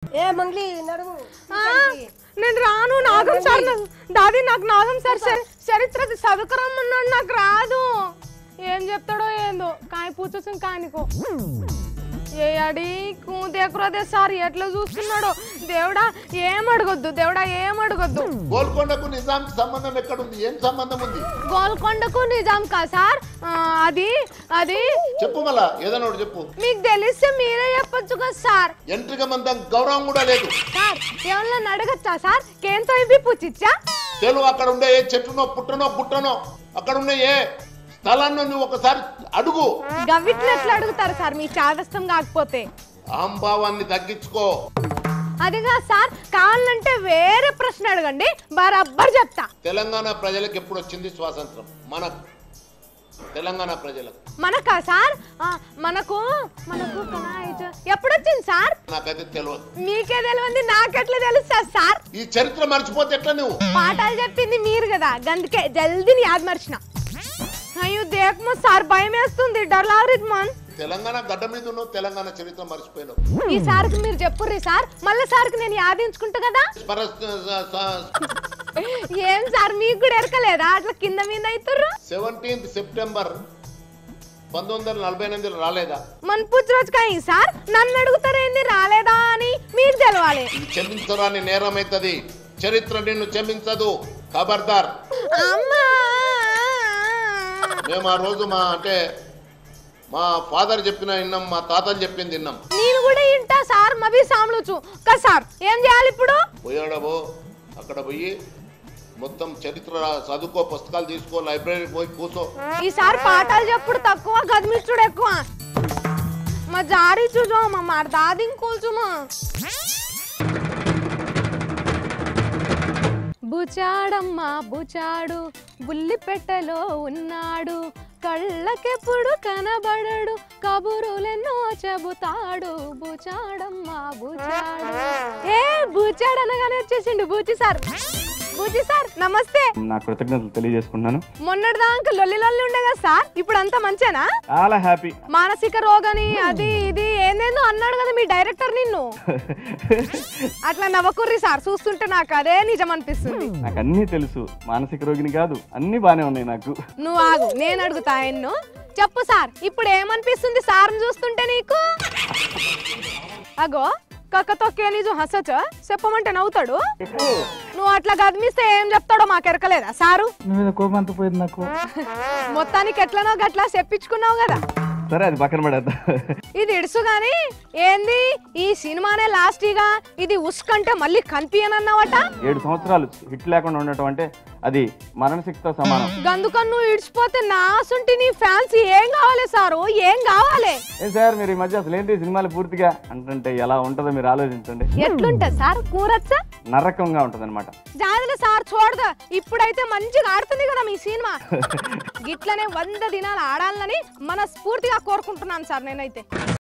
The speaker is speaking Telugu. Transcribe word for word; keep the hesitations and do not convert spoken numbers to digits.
ఏ మంగ్లీ నడుము నేను రాను నాగం సార్ దాది నాకు నాగం సార్ చరిత్ర చదువుకురమ్మన్నాడు నాకు రాదు ఏం చెప్తాడో ఏందో కాయ పూచొచ్చిన కానికో ఏ అడి దేకురాదే సార్ ఎట్లా చూస్తున్నాడో దేవుడా ఏం అడగొద్దు దేవుడా ఏం అడగొద్దు గోల్కొండకు నిజాంకి సంబంధం ఎక్కడుంది ఏం సంబంధం ఉంది గోల్కొండకు నిజాం కా సార్ అది అది చెప్పు మళ్ళా ఏదైనా ఒకటి చెప్పు మీకు తెలిస్తే మీరే చెప్పొచ్చు కదా సార్ ఎంట్రిక మందం గౌరవం కూడా లేదు సార్ ఏమన్నా అడగచ్చా సార్ కేంతో ఇవి పూచిచ్చా తెలుగు అక్కడ ఉండే ఏ చెట్టునో పుట్టనో గుట్టనో అక్కడ ఉండే ఏ స్థలాన్ని నువ్వు ఒకసారి అడుగు గవిట్లు ఎట్లా అడుగుతారు సార్ మీ చాదస్తం కాకపోతే అహంభావాన్ని తగ్గించుకో అదిగా సార్ కావాలంటే వేరే ప్రశ్న అడగండి బరాబర్ చెప్తా తెలంగాణ ప్రజలకు ఎప్పుడు వచ్చింది స్వాతంత్రం మన తెలంగాణ ప్రజలకు మనకా సార్ మనకు మనకు ఎప్పుడు వచ్చింది సార్ నాకైతే తెలియదు మీకే తెలియంది నాకెట్లా తెలుస్తా సార్ ఈ చరిత్ర మర్చిపోతే ఎట్లా నువ్వు పాఠాలు చెప్పింది మీరు కదా గందుకే జల్దీ యాద్ మర్చిన అయ్యో దేకమో సార్ భయం వేస్తుంది డర్లారిద్ మన్ తెలంగాణ గడ్డ మీద ఉన్నావు తెలంగాణ చరిత్ర మర్చిపోయినావు ఈ సార్కి మీరు చెప్పుర్రి సార్ మళ్ళీ సార్కి నేను యాదించుకుంటా కదా ఏం సార్ మీకు కూడా ఎరకలేదా అట్లా కింద మీద అవుతుర్రు సెవెంటీన్త్ సెప్టెంబర్ పంతొమ్మిది వందల నలభై ఎనిమిది రాలేదా మన పుచ్చురోజు కాయి సార్ నన్ను అడుగుతారేంది రాలేదా అని మీకు తెలవాలి క్షమించరాని నేరం అవుతుంది చరిత్ర నిన్ను క్షమించదు ఖబర్దార్ అమ్మా మేము ఆ రోజు మా అంటే మా ఫాదర్ చెప్పిన విన్నాం మా తాతలు చెప్పింది విన్నాం నేను కూడా ఇంటా సార్ మవి సామ్లుచు కదా సార్ ఏం చేయాలి ఇప్పుడు పోయాడబో అక్కడ పోయి మొత్తం చరిత్ర చదువుకో పుస్తకాలు తీసుకో లైబ్రరీకి పోయి కూర్చో ఈసారి పాఠాలు చెప్పుడు తక్కువ గదిమిచ్చుడు ఎక్కువ మా జారీ చూచో మా మరి దాది కూల్చుమా బుచాడమ్మా బుచాడు బుల్లిపెట్టలో ఉన్నాడు కళ్ళకెప్పుడు కనబడడు కబురులెన్నో చెబుతాడు బుచాడమ్మా బుచాడు ఏ బుచాడు అనగానే వచ్చేసిండు బూచి సార్ బూచి సార్ నమస్తే నా కృతజ్ఞతలు తెలియజేసుకుంటున్నాను మొన్నటి దాకా లొల్లి లొల్లి ఉండే కదా సార్ ఇప్పుడు అంతా మంచేనా చాలా హ్యాపీ మానసిక రోగని అది ఇది ఏందేందో అన్నాడు కదా మీ డైరెక్టర్ నిన్ను అట్లా నవ్వకుర్రి సార్ చూస్తుంటే నాకు అదే నిజం అనిపిస్తుంది నాకు అన్ని తెలుసు మానసిక రోగిని కాదు అన్ని బానే ఉన్నాయి నాకు నువ్వు ఆగు నేను అడుగుతా ఎన్ను చెప్పు సార్ ఇప్పుడు ఏమనిపిస్తుంది సార్ని చూస్తుంటే నీకు అగో కక్కతో కేలీజు హసచ చెప్పమంటే నవ్వుతాడు నువ్వు అట్లా గదిమిస్తే ఏం చెప్తాడో మాకెరకలేదా సారు మొత్తానికి ఎట్లనో గట్లా చెప్పించుకున్నావు కదా సరే అది పక్కన పడేద్దాం ఇది ఇడుసు గాని ఏంది ఈ సినిమానే లాస్ట్ గా ఇది ఉస్కంటే మళ్ళీ కనిపించనన్నావట ఏడు సంవత్సరాలు హిట్ లేకుండా ఉండటం అంటే అది మరణశిక్షతో సమానం గందుకని నువ్వు ఇడిచిపోతే నా సుంటి నీ ఫ్యాన్స్ ఏం కావాలి సారు ఏం కావాలి ఏ సార్ మీరు ఈ మధ్య అసలు ఏంటి సినిమాలు పూర్తిగా అంటే ఎలా ఉంటుందో మీరు ఆలోచించండి ఎట్లుంటది సార్ కూరచ్చా నరకంగా ఉంటది అనమాట జాగ్రత్త సార్ చూడదా ఇప్పుడైతే మంచిగా ఆడుతుంది కదా మీ సినిమా గిట్లనే వంద దినాలు ఆడాలని మనస్ఫూర్తిగా కోరుకుంటున్నాను సార్ నేనైతే